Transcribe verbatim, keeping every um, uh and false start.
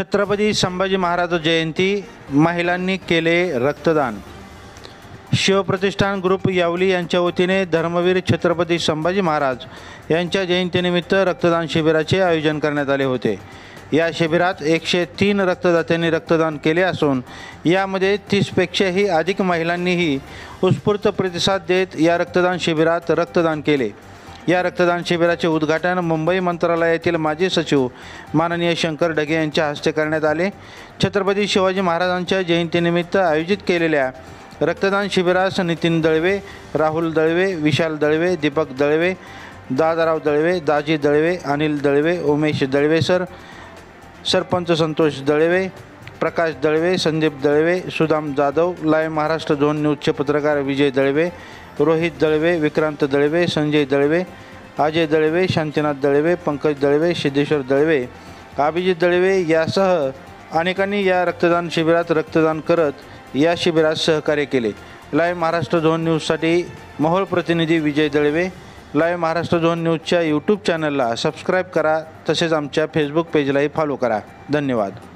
छत्रपती संभाजी महाराज जयंती, महिलांनी केले रक्तदान। शिवप्रतिष्ठान ग्रुप यावली यांच्या वतीने धर्मवीर छत्रपती संभाजी महाराज यांच्या जयंतीनिमित्त रक्तदान शिबिराचे आयोजन करण्यात आले होते। या शिबिरात एकशे तीन रक्तदात्यांनी रक्तदान केले असून यामध्ये तीसपेक्षाही अधिक महिलांनीही उत्स्फूर्त प्रतिसाद देत या रक्तदान शिबिरात रक्तदान केले। या रक्तदान शिबिराचे उद्घाटन मुंबई मंत्रालयातील माजी सचिव माननीय शंकर ढगे यांच्या हस्ते करण्यात आले। छत्रपती शिवाजी महाराजांच्या जयंतीनिमित्त आयोजित केलेल्या रक्तदान शिबिरास Nitin Dalvi, Rahul Dalvi, Vishal Dalvi, Deepak Dalvi, Dadarao Dalvi, Daji Dalvi, Anil Dalvi, Umesh Dalvi sir, sarpanch Santosh Dalvi, Prakash Dalvi, Sandeep Dalvi, Sudam Jadhav, live Maharashtra zone न्यूजचे पत्रकार विजय दळवे, रोहित दळवे, विक्रांत दळवे, संजय दळवे, अजय दळवे, शांतीनाथ दळवे, पंकज दळवे, सिद्धेश्वर दळवे, अभिजित दळवे यासह अनेकांनी या रक्तदान शिबिरात रक्तदान करत या शिबिरात सहकार्य केले। लाईव्ह महाराष्ट्र झोन न्यूजसाठी मोहोळ प्रतिनिधी विजय दळवे। लाईव्ह महाराष्ट्र झोन न्यूजच्या यूट्यूब चॅनलला सबस्क्राईब करा, तसेच आमच्या फेसबुक पेजलाही फॉलो करा। धन्यवाद।